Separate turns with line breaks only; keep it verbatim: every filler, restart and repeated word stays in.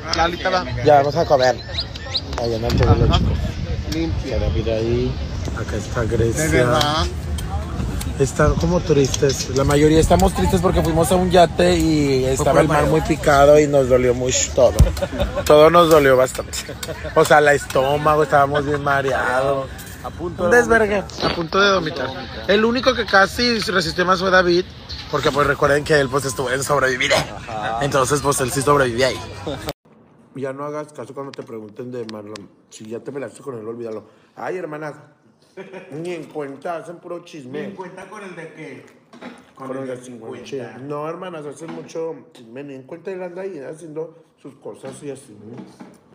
Lalita va.
Ya vamos a comer. Ahí andan todos los chicos.
Limpia.
Para mira ahí. Acá está Grecia.
De verdad.
Están como tristes. La mayoría estamos tristes porque fuimos a un yate y estaba el mar muy picado y nos dolió mucho todo. Todo nos dolió bastante. O sea, el estómago, estábamos bien mareados.
A punto
Un
de
desvergue, a punto de vomitar. El único que casi resistió más fue David, porque pues recuerden que él pues estuvo en sobrevivir. Ajá. Entonces pues él sí sobrevivió ahí. Ya no hagas caso cuando te pregunten de Marlon. Si ya te pelaste con él, olvídalo. Ay, hermanas, ni en cuenta, hacen puro chisme.
¿Ni en cuenta con el de qué?
Con, con el de cincuenta. No, hermanas, hacen mucho chisme. Ni en cuenta él anda ahí haciendo sus cosas y así.